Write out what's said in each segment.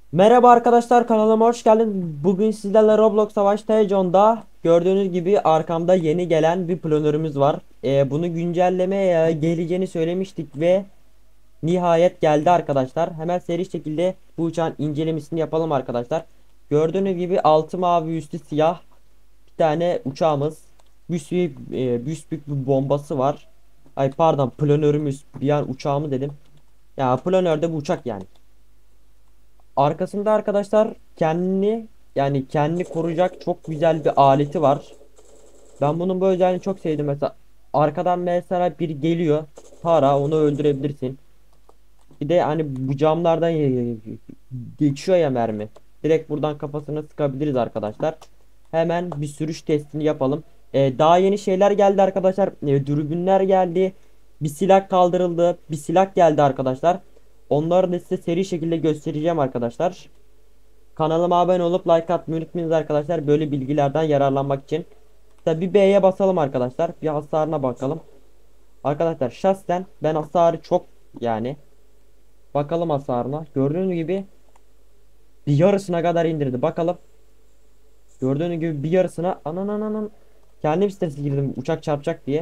Merhaba arkadaşlar, kanalıma hoş geldin. Bugün sizlerle Roblox Savaş Televizyon'da gördüğünüz gibi arkamda yeni gelen bir planörümüz var. Bunu güncellemeye geleceğini söylemiştik ve nihayet geldi arkadaşlar. Hemen seri şekilde bu uçağın incelemesini yapalım arkadaşlar. Gördüğünüz gibi altı mavi üstü siyah bir tane uçağımız. Büyük bir bombası var. Ay pardon, planörümüz, bir an uçağımı dedim. Ya planörde bu uçak yani. Arkasında arkadaşlar kendini koruyacak çok güzel bir aleti var. Ben bunun bu özelliğini çok sevdim. Mesela arkadan mesela biri geliyor. Tara onu öldürebilirsin. Bir de hani bu camlardan geçiyor ya mermi. Direkt buradan kafasına sıkabiliriz arkadaşlar. Hemen bir sürüş testini yapalım. Daha yeni şeyler geldi arkadaşlar. Dürbünler geldi. Bir silah kaldırıldı. Bir silah geldi arkadaşlar. Onları da size seri şekilde göstereceğim arkadaşlar. Kanalıma abone olup like atmayı unutmayınız arkadaşlar. Böyle bilgilerden yararlanmak için. Tabi B'ye basalım arkadaşlar. Bir hasarına bakalım. Arkadaşlar şahsen ben hasarı çok yani. Bakalım hasarına. Gördüğünüz gibi bir yarısına kadar indirdi. Bakalım. Gördüğünüz gibi bir yarısına. Anan. Kendim strese girdim uçak çarpacak diye.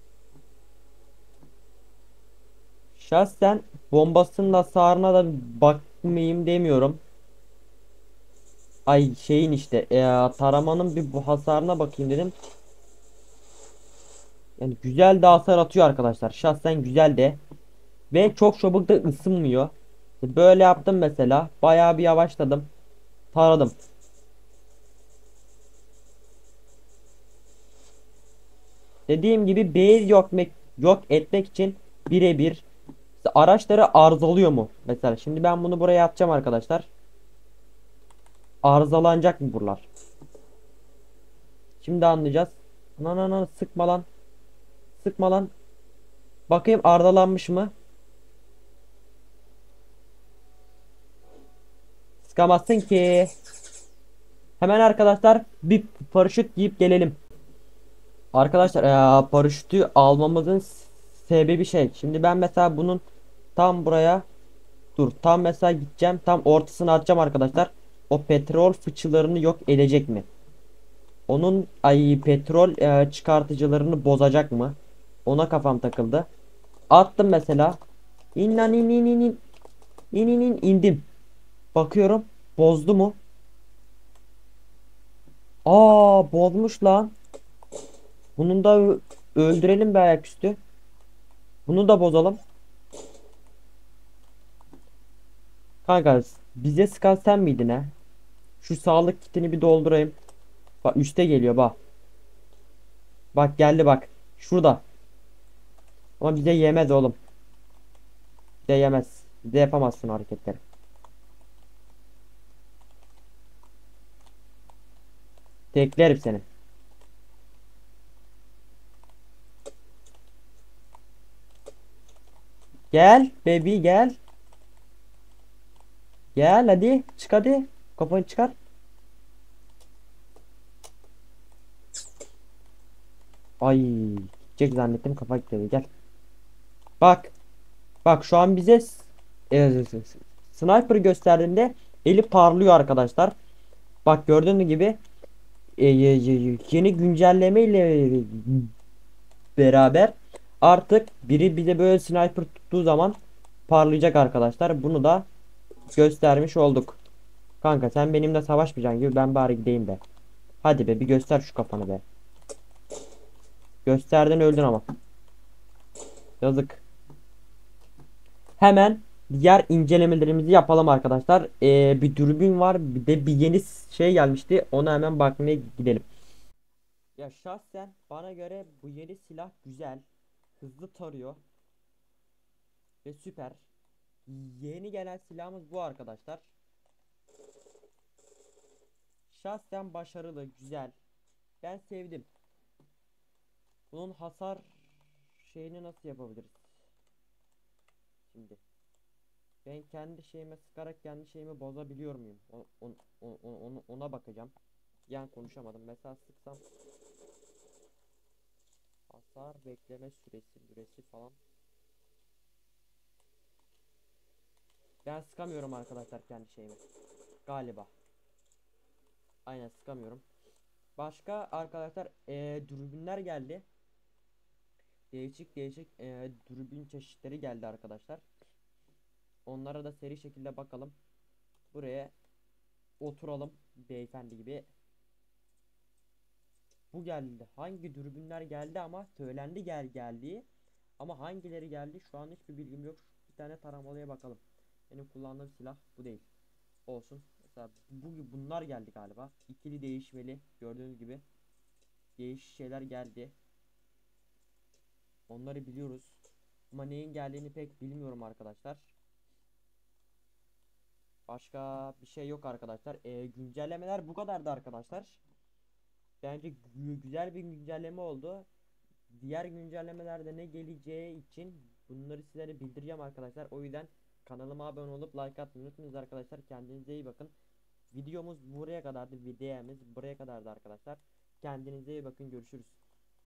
Şahsen bombasının hasarına da bakmayayım demiyorum. Ay şeyin işte taramanın bir bu hasarına bakayım dedim. Yani güzel de hasar atıyor arkadaşlar. Şahsen güzel de. Ve çok çabuk da ısınmıyor. Böyle yaptım mesela. Bayağı bir yavaşladım. Taradım. Dediğim gibi base yok etmek için birebir işte araçları arızalıyor mu? Mesela şimdi ben bunu buraya atacağım arkadaşlar. Arızalanacak mı buralar? Şimdi anlayacağız. Anan sıkma lan. Sıkma lan. Bakayım arızalanmış mı? Sıkamazsın ki. Hemen arkadaşlar bir paraşüt giyip gelelim. Arkadaşlar paraşütü almamızın sebebi şey. Şimdi ben mesela bunun tam buraya tam mesela gideceğim. Tam ortasını atacağım arkadaşlar. O petrol fıçılarını yok edecek mi? Onun petrol çıkartıcılarını bozacak mı? Ona kafam takıldı. Attım mesela. İn lan in. İn indim. Bakıyorum. Bozdu mu? Bozmuş lan. Bunun da öldürelim bir ayaküstü. Bunu da bozalım. Kanka bize sıkan sen miydin ha? Şu sağlık kitini bir doldurayım. Bak üste geliyor bak. Bak geldi bak. Şurada. Ama bize yemez oğlum. Bize yemez. Bize yapamazsın hareketleri. Teklerim seni. Gel baby gel. Gel hadi. Çık hadi. Kafanı çıkar. Ay. Gidecek zannettim kafa gitti. Gel. Bak. Bak şu an bize sniper gösterdiğinde eli parlıyor arkadaşlar. Bak gördüğünüz gibi yeni güncelleme ile beraber artık biri bize böyle sniper tuttuğu zaman parlayacak arkadaşlar. Bunu da göstermiş olduk. Kanka sen benimle savaşmayacaksın gibi ben bari gideyim be. Hadi be bir göster şu kafanı be. Gösterdin öldün ama. Yazık. Hemen diğer incelemelerimizi yapalım arkadaşlar. Bir dürbün var bir de bir yeni şey gelmişti. Ona hemen bakmaya gidelim. Ya şahsen bana göre bu yeni silah güzel. Hızlı tarıyor. Ve süper. Yeni gelen silahımız bu arkadaşlar. Şahsen başarılı, güzel. Ben sevdim. Bunun hasar şeyini nasıl yapabiliriz? Şimdi ben kendi şeyime sıkarak kendi şeyimi bozabiliyor muyum? Ona bakacağım. Yani konuşamadım. Mesela sıksam hasar bekleme süresi falan. Ben sıkamıyorum arkadaşlar kendi şeyimi. Galiba. Aynen sıkamıyorum. Başka arkadaşlar dürbünler geldi. Değişik değişik dürbün çeşitleri geldi arkadaşlar. Onlara da seri şekilde bakalım. Buraya oturalım beyefendi gibi. Bu geldi. Hangi dürbünler geldi ama söylendi geldiği. Ama hangileri geldi şu an hiçbir bilgim yok. Bir tane taramalıya bakalım. Benim kullandığım silah bu değil. Olsun. Mesela bunlar geldi galiba. İkili değişmeli. Gördüğünüz gibi. Değişik şeyler geldi. Onları biliyoruz. Ama neyin geldiğini pek bilmiyorum arkadaşlar. Başka bir şey yok arkadaşlar. Güncellemeler bu kadardı arkadaşlar. Bence güzel bir güncelleme oldu. Diğer güncellemelerde ne geleceği için bunları sizlere bildireceğim arkadaşlar. O yüzden kanalıma abone olup like atmayı unutmayınız arkadaşlar. Kendinize iyi bakın. Videomuz buraya kadardı. Videomuz buraya kadardı arkadaşlar. Kendinize iyi bakın. Görüşürüz.